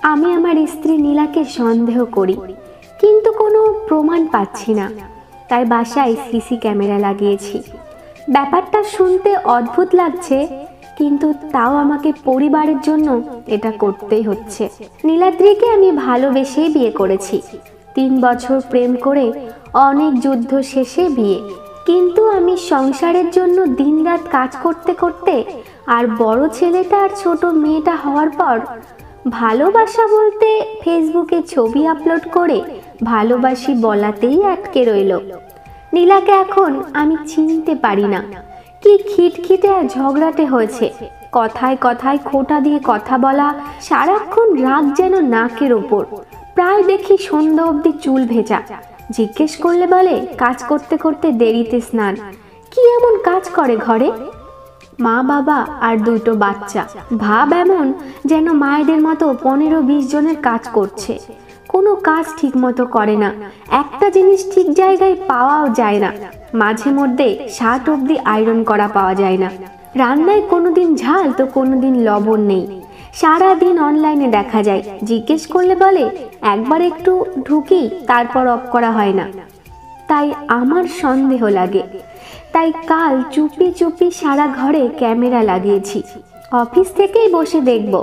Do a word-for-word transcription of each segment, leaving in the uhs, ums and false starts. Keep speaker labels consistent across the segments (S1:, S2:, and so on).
S1: আমি আমার স্ত্রী নীলাকে সন্দেহ করি, কিন্তু কোনো প্রমাণ পাচ্ছি না। তাই বাসায় সিসি ক্যামেরা লাগিয়েছি। ব্যাপারটা শুনতে অদ্ভুত লাগছে, কিন্তু তাও আমাকে পরিবারের জন্য এটা করতেই হচ্ছে। নীলাদ্রিকে আমি ভালোবেসেই বিয়ে করেছি। তিন বছর প্রেম করে অনেক যুদ্ধ শেষে বিয়ে। কিন্তু আমি সংসারের জন্য দিনরাত কাজ করতে করতে আর বড় ছেলেটা আর ছোট মেয়েটা হওয়ার পর ভালোবাসা বলতে ফেসবুকে ছবি আপলোড করে ভালোবাসি বলাতেই আটকে রইল। নীলাকে এখন আমি চিনতে পারি না। কি খিটখিটে আর ঝগড়াটে হয়েছে, কথায় কথায় খোঁটা দিয়ে কথা বলা, সারাক্ষণ রাগ যেন নাকের ওপর। প্রায় দেখি সন্ধ্যা অবধি চুল ভেজা। জিজ্ঞেস করলে বলে কাজ করতে করতে দেরিতে স্নান। কি এমন কাজ করে ঘরে? মা বাবা আর দুটো বাচ্চা, ভাব এমন যেন মায়েদের মতো পনেরো বিশ জনের কাজ করছে। কোনো কাজ ঠিক মতো করে না, একটা জিনিস ঠিক জায়গায় পাওয়াও যায় না। মাঝে মধ্যে শার্ট অবধি আয়রন করা পাওয়া যায় না। রান্নায় কোনোদিন ঝাল তো কোনোদিন লবণ নেই। সারা দিন অনলাইনে দেখা যায়, জিজ্ঞেস করলে বলে একবার একটু ঢুকি, তারপর অফ করা হয় না। তাই আমার সন্দেহ লাগে। তাই কাল চুপি চুপি সারা ঘরে ক্যামেরা লাগিয়েছি। অফিস থেকেই বসে দেখব।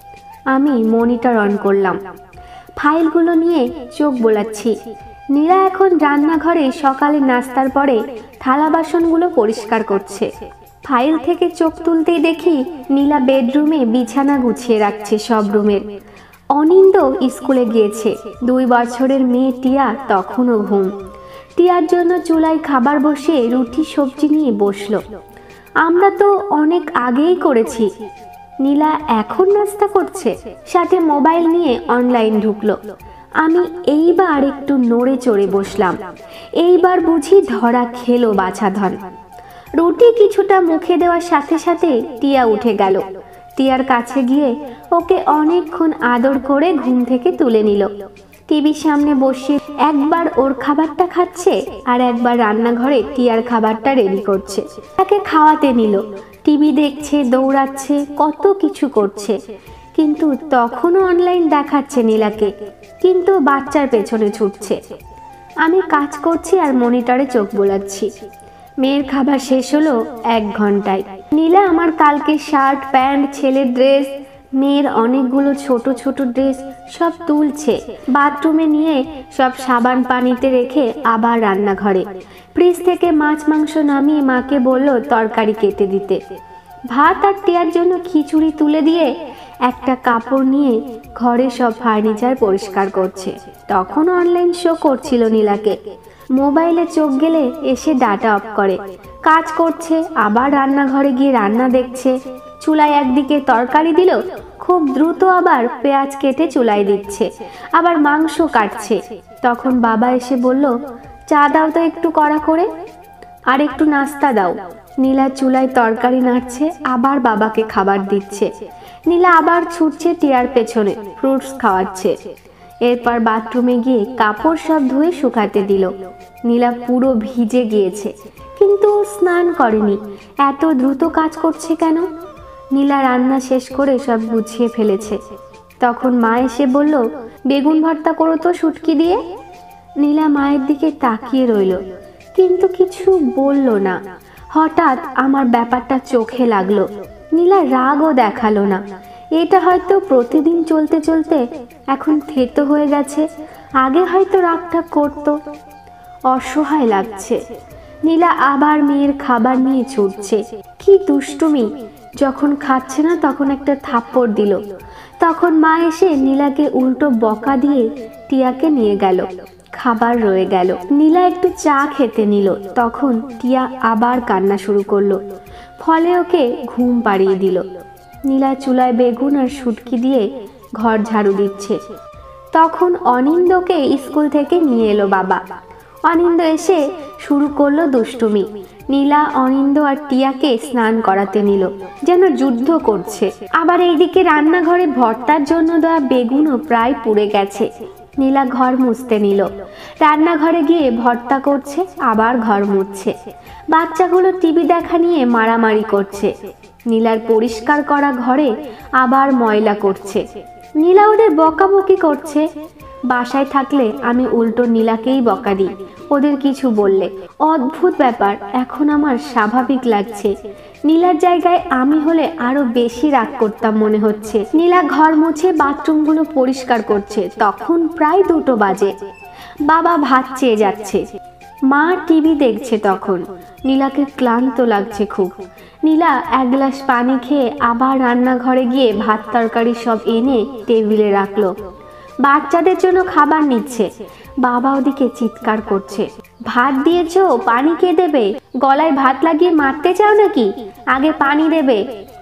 S1: আমি মনিটর অন করলাম, ফাইলগুলো নিয়ে চোখ বোলাচ্ছি। নীলা এখন রান্নাঘরে সকালে নাস্তার পরে থালা বাসনগুলো পরিষ্কার করছে। ফাইল থেকে চোখ তুলতেই দেখি নীলা বেডরুমে বিছানা গুছিয়ে রাখছে সব রুমের। অনিন্দ স্কুলে গিয়েছে। দুই বছরের মেয়ে টিয়া তখনও ঘুম। টিয়ার জন্য চুলায় খাবার বসিয়ে রুটি সবজি নিয়ে বসলো। আমরা তো অনেক আগেই করেছি। নীলা এখন নাস্তা করছে, সাথে মোবাইল নিয়ে অনলাইন ঢুকলো। আমি এইবার একটু নড়ে চড়ে বসলাম। এইবার বুঝি ধরা খেলো বাছাধন। রুটি কিছুটা মুখে দেওয়ার সাথে সাথে টিয়া উঠে গেল। টিয়ার কাছে গিয়ে ওকে অনেকক্ষণ আদর করে ঘুম থেকে তুলে নিল। টিভির সামনে বসে একবার ওর খাবারটা খাচ্ছে আর একবার রান্নাঘরে টিয়ার খাবারটা রেডি করছে। তাকে খাওয়াতে নিল। টিভি দেখছে, দৌড়াচ্ছে, কত কিছু করছে, কিন্তু তখনও অনলাইন দেখাচ্ছে নীলাকে, কিন্তু বাচ্চার পেছনে ছুটছে। আমি কাজ করছি আর মনিটরে চোখ বোলাচ্ছি। মেয়ের খাবার শেষ হলো এক ঘন্টায়। নীলা আমার কালকে শার্ট, প্যান্ট, ছেলের ড্রেস, মেয়ের অনেকগুলো ছোট ছোট ড্রেস সব তুলছে। বাথরুমে নিয়ে সব সাবান পানিতে রেখে আবার রান্নাঘরে। ফ্রিজ থেকে মাছ মাংস নামিয়ে মাকে বলল তরকারি কেটে দিতে। ভাত আর টিয়ার জন্য খিচুড়ি তুলে দিয়ে একটা কাপড় নিয়ে ঘরে সব ফার্নিচার পরিষ্কার করছে। তখন অনলাইন শো করছিল নীলাকে। মোবাইলে চোখ গেলে এসে ডাটা অফ করে। কাজ করছে, আবার রান্নাঘরে গিয়ে রান্না দেখছে। চুলায় একদিকে তরকারি দিল, খুব দ্রুত আবার পেঁয়াজ কেটে চুলায় দিচ্ছে, আবার মাংস কাটছে। তখন বাবা এসে বলল চা দাও তো একটু কড়া করে, আর একটু নাস্তা দাও। নীলা চুলায় তরকারি নাড়ছে, আবার বাবাকে খাবার দিচ্ছে। নীলা আবার ছুটছে টিয়ার পেছনে, ফ্রুটস খাওয়াচ্ছে। এরপর বাথরুমে গিয়ে কাপড় সব ধুয়ে শুকাতে দিল। নীলা পুরো ভিজে গিয়েছে, কিন্তু স্নান করেনি। এত দ্রুত কাজ করছে কেন? নীলা রান্না শেষ করে সব গুছিয়ে ফেলেছে। তখন মা এসে বলল বেগুন ভর্তা করো তো শুটকি দিয়ে। নীলা মায়ের দিকে তাকিয়ে রইল, কিন্তু কিছু বলল না। হঠাৎ আমার ব্যাপারটা চোখে লাগলো। নীলা রাগও দেখালো না। এটা হয়তো প্রতিদিন চলতে চলতে এখন থেতো হয়ে গেছে। আগে হয়তো রাগটা করতো। অসহায় লাগছে। নীলা আবার মেয়ের খাবার নিয়ে ছুটছে। কি দুষ্টুমি! যখন খাচ্ছে না তখন একটা থাপ্পড় দিল। তখন মা এসে নীলাকে উল্টো বকা দিয়ে টিয়াকে নিয়ে গেল। খাবার রয়ে গেল। নীলা একটু চা খেতে নিল। তখন টিয়া আবার কান্না শুরু করলো। ফলে ওকে ঘুম পাড়িয়ে দিল। নীলা চুলায় বেগুন আর শুটকি দিয়ে ঘর ঝাড়ু দিচ্ছে। তখন অনিন্দকে স্কুল থেকে নিয়ে এলো বাবা। অনিন্দ এসে শুরু করলো দুষ্টুমি। নীলা অনিন্দ আর টিয়াকে স্নান করাতে নিল, যেন যুদ্ধ করছে। আবার এইদিকে রান্নাঘরে ভর্তার জন্য দেওয়া বেগুনও প্রায় পুড়ে গেছে। নীলা ঘর মুছতে নিল। রান্নাঘরে গিয়ে ভর্তা করছে, আবার ঘর মুছছে। বাচ্চাগুলো টিভি দেখা নিয়ে মারামারি করছে। নীলার পরিষ্কার করা ঘরে আবার ময়লা করছে। নীলা ওদের বকাবকি করছে। বাসায় থাকলে আমি উল্টো নীলাকেই বকা দিই ওদের কিছু বললে। অদ্ভুত ব্যাপার, এখন আমার স্বাভাবিক লাগছে। নীলার জায়গায় আমি হলে আরো বেশি রাগ করতাম মনে হচ্ছে। নীলা ঘর মুছে বাথরুমগুলো পরিষ্কার করছে, তখন প্রায় দুটো বাজে। বাবা ভাত চেয়ে যাচ্ছে, মা টিভি দেখছে। তখন নীলাকে ক্লান্ত লাগছে খুব। নীলা এক গ্লাস পানি খেয়ে আবার রান্নাঘরে গিয়ে ভাত তরকারি সব এনে টেবিলে রাখলো। বাচ্চাদের জন্য খাবার নিচ্ছে। বাবা ওদিকে চিৎকার করছে, ভাত দিয়েছো, পানি কে দেবে? গলায় ভাত লাগিয়ে মারতে চাও নাকি? আগে পানি দেবে।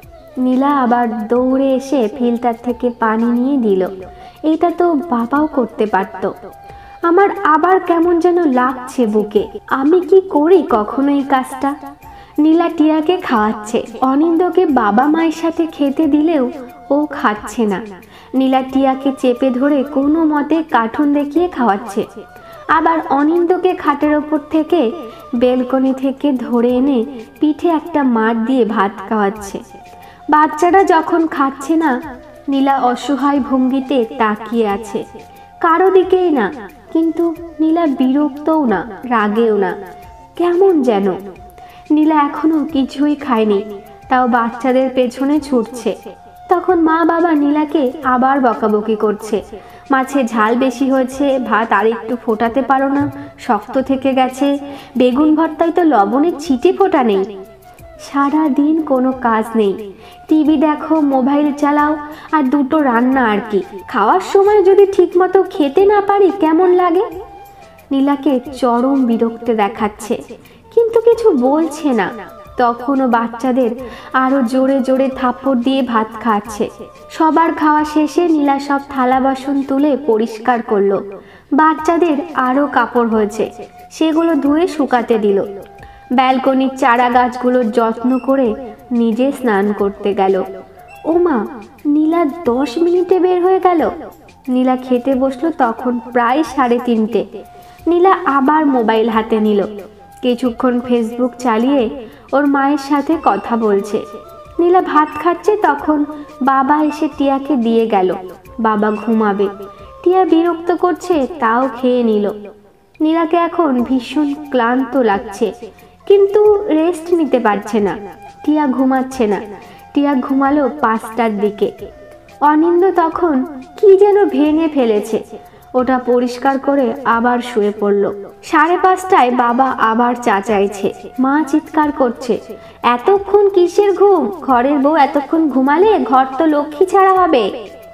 S1: নীলা আবার দৌড়ে এসে ফিল্টার থেকে পানি নিয়ে দিল। এটা তো বাবাও করতে পারতো। আমার আবার কেমন যেন লাগছে বুকে। আমি কি করি কখনো এই কাজটা? নীলা টিয়াকে খাওয়াচ্ছে। অনিন্দকে বাবা মায়ের সাথে খেতে দিলেও ও খাচ্ছে না। নীলা টিয়াকে চেপে ধরে কোনো মতে কার্টুন দেখিয়ে খাওয়াচ্ছে। আবার অনিন্দকে খাটের ওপর থেকে বেলকনি থেকে ধরে এনে পিঠে একটা মার দিয়ে ভাত খাওয়াচ্ছে। বাচ্চারা যখন খাচ্ছে না, নীলা অসহায় ভঙ্গিতে তাকিয়ে আছে, কারো দিকেই না। কিন্তু নীলা বিরক্তও না, রাগেও না, কেমন যেন। নীলা এখনো কিছুই খায়নি, তাও বাচ্চাদের পেছনে ছুটছে। তখন মা বাবা নীলাকে আবার বকাবকি করছে। মাছে ঝাল বেশি হয়েছে, ভাত আর একটু ফোটাতে পারো না, শক্ত থেকে গেছে। বেগুন ভর্তায় তো লবণের ছিটে ফোটা নেই। সারা দিন কোনো কাজ নেই, টিভি দেখো, মোবাইল চালাও, আর দুটো রান্না আর কি। খাওয়ার সময় যদি ঠিক মতো খেতে না পারি কেমন লাগে? নীলাকে চরম বিরক্ত দেখাচ্ছে, কিন্তু কিছু বলছে না। তখনও বাচ্চাদের আরো জোরে জোরে থাপ্পড় দিয়ে ভাত খাচ্ছে। সবার খাওয়া শেষে নীলা সব থালা বাসন তুলে পরিষ্কার করলো। বাচ্চাদের আরো কাপড় হয়েছে, সেগুলো ধুয়ে শুকাতে দিল। ব্যালকনির চারা গাছগুলোর যত্ন করে নিজে স্নান করতে গেল। ও মা, নীলা দশ মিনিটে বের হয়ে গেল। নীলা খেতে বসলো তখন প্রায় সাড়ে তিনটে। নীলা আবার মোবাইল হাতে নিল, কিছুক্ষণ ফেসবুক চালিয়ে ওর মায়ের সাথে কথা বলছে। নীলা ভাত খাচ্ছে, তখন বাবা এসে টিয়াকে দিয়ে গেল। বাবা ঘুমাবে, টিয়া বিরক্ত করছে, তাও খেয়ে নিল। নীলাকে এখন ভীষণ ক্লান্ত লাগছে, কিন্তু রেস্ট নিতে পারছে না। টিয়া ঘুমাচ্ছে না। টিয়া ঘুমালো পাঁচটার দিকে। অনিন্দ তখন কি যেন ভেঙে ফেলেছে, ওটা পরিষ্কার করে আবার শুয়ে পড়ল। সাড়ে পাঁচটায় বাবা আবার চা চাইছে। মা চিৎকার করছে, এতক্ষণ কিসের ঘুম? ঘরের বউ এতক্ষণ ঘুমালে ঘর তো লক্ষ্মী ছাড়া হবে।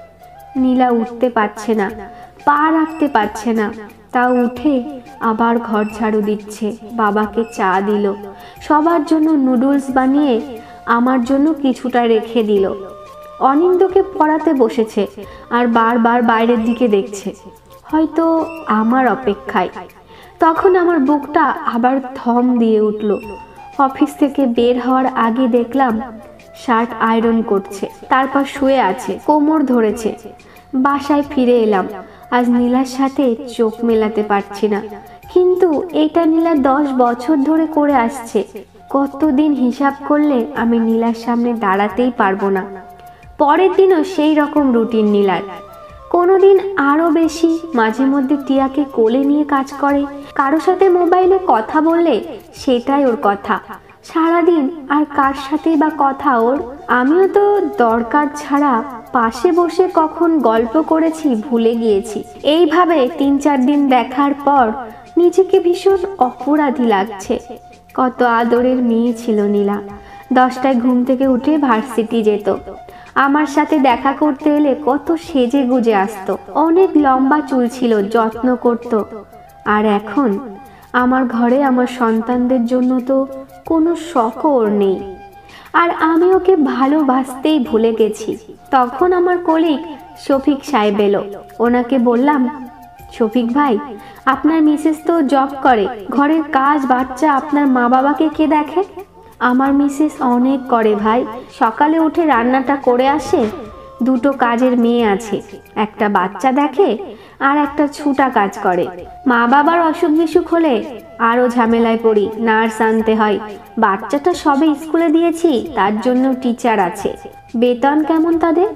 S1: নীলা উঠতে পারছে না, পা রাখতে পারছে না, তাও উঠে আবার ঘর ঝাড়ু দিচ্ছে। বাবাকে চা দিল, সবার জন্য নুডলস বানিয়ে আমার জন্য কিছুটা রেখে দিল। অনিন্দকে পড়াতে বসেছে আর বারবার বাইরের দিকে দেখছে, হয়তো আমার অপেক্ষায়। তখন আমার বুকটা আবার থম দিয়ে উঠল। অফিস থেকে বের হওয়ার আগে দেখলাম শার্ট আয়রন করছে, তারপর শুয়ে আছে, কোমর ধরেছে। বাসায় ফিরে এলাম। আজ নীলার সাথে চোখ মেলাতে পারছি না, কিন্তু এটা নীলা দশ বছর ধরে করে আসছে। কতদিন হিসাব করলে আমি নীলার সামনে দাঁড়াতেই পারবো না। পরের দিনও সেই রকম রুটিন নীলার। কোনোদিন আরো বেশি, মাঝে মধ্যে টিয়াকে কোলে নিয়ে কাজ করে। কারো সাথে মোবাইলে কথা বললে সেটাই ওর কথা সারাদিন। আর কার সাথেই বা কথা ওর? আমিও তো দরকার ছাড়া পাশে বসে কখন গল্প করেছি ভুলে গিয়েছি। এইভাবে তিন চার দিন দেখার পর নিজেকে ভীষণ অপরাধী লাগছে। কত আদরের মেয়ে ছিল নীলা। দশটায় ঘুম থেকে উঠে ভার্সিটি যেত। আমার সাথে দেখা করতে এলে কত সেজে গুজে আসতো। অনেক লম্বা চুল ছিল, যত্ন করত। আর এখন আমার ঘরে আমার সন্তানদের জন্য তো কোনো শখও ওর নেই। আর আমি ওকে ভালোবাসতেই ভুলে গেছি। তখন আমার কলিগ শফিক সাহেব এলো। ওনাকে বললাম, শফিক ভাই, আপনার মিসেস তো জব করে, ঘরের কাজ বাচ্চা আপনার মা বাবাকে কে দেখে? আমার মিসেস অনেক করে ভাই, সকালে উঠে রান্নাটা করে আসে। দুটো কাজের মেয়ে আছে, একটা বাচ্চা দেখে আর একটা ছুটা কাজ করে। মা বাবার অসুখ বিসুখ হলে আরো ঝামেলায় পড়ি, নার্স আনতে হয়। বাচ্চাটা সবে স্কুলে দিয়েছি, তার জন্য টিচার আছে। বেতন কেমন তাদের?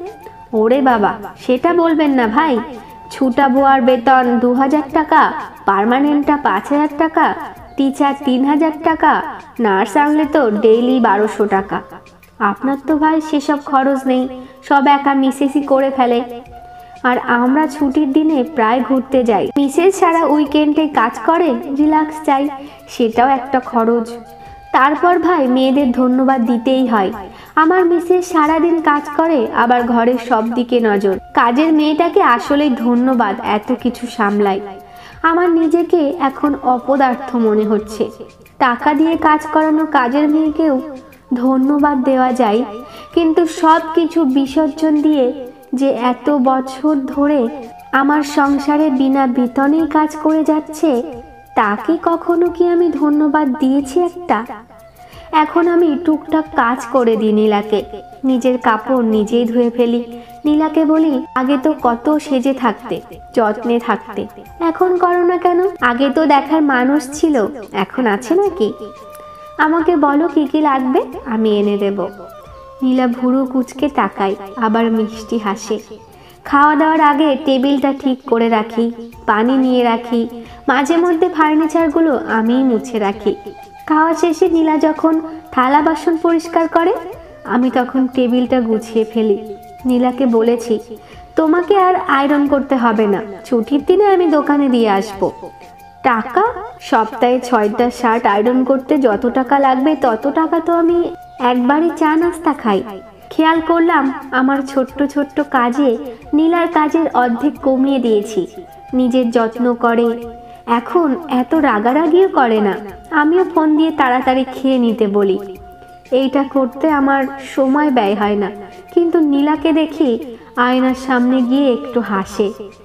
S1: ওরে বাবা, সেটা বলবেন না ভাই। ছুটা বোয়ার বেতন দু হাজার টাকা, পার্মানেন্টটা পাঁচ হাজার টাকা, টিচার তিন হাজার টাকা, নার্স আনলে তো ডেইলি বারোশো টাকা। আপনার তো ভাই সেসব খরচ নেই, সব একা মিসেসই করে ফেলে। আর আমরা ছুটির দিনে প্রায় ঘুরতে যাই। মিসেস সারা উইকেন্ডে কাজ করে, রিল্যাক্স চাই, সেটাও একটা খরচ। তারপর ভাই মেয়েদের ধন্যবাদ দিতেই হয়। আমার মিসেস সারাদিন কাজ করে, আবার ঘরের সব দিকে নজর। কাজের মেয়েটাকে আসলেই ধন্যবাদ, এত কিছু সামলায়। আমার নিজেকে এখন অপদার্থ মনে হচ্ছে। টাকা দিয়ে কাজ করানো কাজের মেয়েকেও ধন্যবাদ দেওয়া যায়, কিন্তু সব কিছু বিসর্জন দিয়ে যে এত বছর ধরে আমার সংসারে বিনা বেতনেই কাজ করে যাচ্ছে, তাকে কখনো কি আমি ধন্যবাদ দিয়েছি একটা? এখন আমি টুকটাক কাজ করে দিই নীলাকে, নিজের কাপড় নিজেই ধুয়ে ফেলি। নীলাকে বলি, আগে তো কত সেজে থাকতে, যত্নে থাকতে, এখন করো না কেন? আগে তো দেখার মানুষ ছিল, এখন আছে নাকি? আমাকে বলো কি কি লাগবে, আমি এনে দেব। নীলা ভুরু কুচকে তাকায়, আবার মিষ্টি হাসে। খাওয়া দাওয়ার আগে টেবিলটা ঠিক করে রাখি, পানি নিয়ে রাখি, মাঝে মধ্যে ফার্নিচারগুলো আমিই মুছে রাখি। খাওয়া শেষে নীলা যখন থালা বাসন পরিষ্কার করে, আমি তখন টেবিলটা গুছিয়ে ফেলি। নীলাকে বলেছি, তোমাকে আর আয়রন করতে হবে না, ছুটির দিনে আমি দোকানে দিয়ে আসবো। টাকা? সপ্তাহে ছয়টা শার্ট আয়রন করতে যত টাকা লাগবে তত টাকা তো আমি একবারই চা নাস্তা খাই। খেয়াল করলাম আমার ছোট্ট ছোট্ট কাজে নীলার কাজের অর্ধেক কমিয়ে দিয়েছি। নিজের যত্ন করে, এখন এত রাগারাগিও করে না। আমিও ফোন দিয়ে তাড়াতাড়ি খেয়ে নিতে বলি। এইটা করতে আমার সময় ব্যয় হয় না, কিন্তু নীলাকে দেখি আয়নার সামনে গিয়ে একটু হাসে,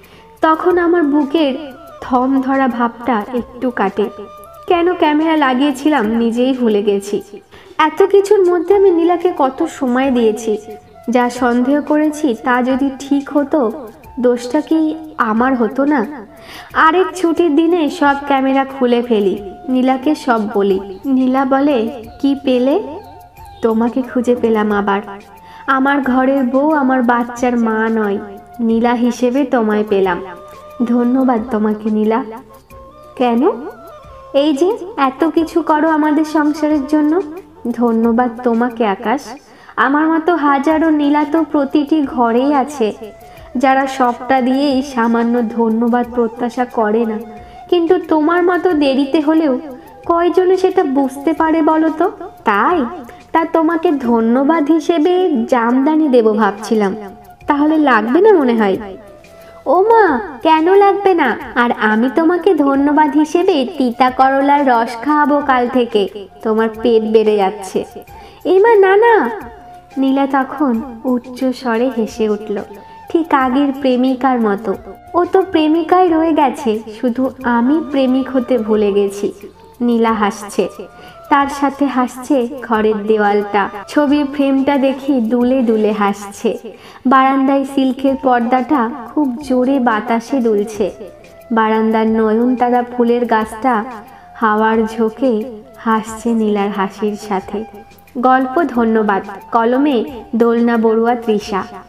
S1: তখন আমার বুকের থম ধরা ভাবটা একটু কাটে। কেন ক্যামেরা লাগিয়েছিলাম নিজেই ভুলে গেছি। এত কিছুর মধ্যে আমি নীলাকে কত সময় দিয়েছি। যা সন্দেহ করেছি তা যদি ঠিক হতো, দোষটা কি আমার হতো না? আরেক ছুটির দিনে সব ক্যামেরা খুলে ফেলি, নীলাকে সব বলি। নীলা বলে, কি পেলে? তোমাকে খুঁজে পেলাম আবার। আমার ঘরের বউ আমার বাচ্চার মা নয়, নীলা হিসেবে তোমায় পেলাম। ধন্যবাদ তোমাকে নীলা। কেন? এই যে এত কিছু করো আমাদের সংসারের জন্য। ধন্যবাদ তোমাকে আকাশ। আমার মতো হাজারো নীলা তো প্রতিটি ঘরেই আছে, যারা সবটা দিয়েই সামান্য ধন্যবাদ প্রত্যাশা করে না, কিন্তু তোমার মতো দেরিতে হলেও কয়জনে সেটা বুঝতে পারে বলো তো? তাই তা তোমাকে ধন্যবাদ হিসেবে জামদানি দেব ভাবছিলাম, তাহলে লাগবে না মনে হয়? ও মা, কেন লাগবে না? আর আমি তোমাকে ধন্যবাদ হিসেবে তিতা করলার রস খাওয়াবো কাল থেকে, তোমার পেট বেড়ে যাচ্ছে। এমা না না। নীলা তখন উচ্চ স্বরে হেসে উঠল, ঠিক আগের প্রেমিকার মতো। ও তো প্রেমিকায় রয়ে গেছে, শুধু আমি প্রেমিক হতে ভুলে গেছি। নীলা হাসছে, তার সাথে হাসছে ঘরের দেওয়ালটা। ছবির ফ্রেমটা দেখি দুলে দুলে হাসছে। বারান্দায় সিল্কের পর্দাটা খুব জোরে বাতাসে দুলছে। বারান্দার নয়নতারা ফুলের গাছটা হাওয়ার ঝোঁকে হাসছে নীলার হাসির সাথে। গল্প ধন্যবাদ, কলমে দোলনা বড়ুয়া তৃষা।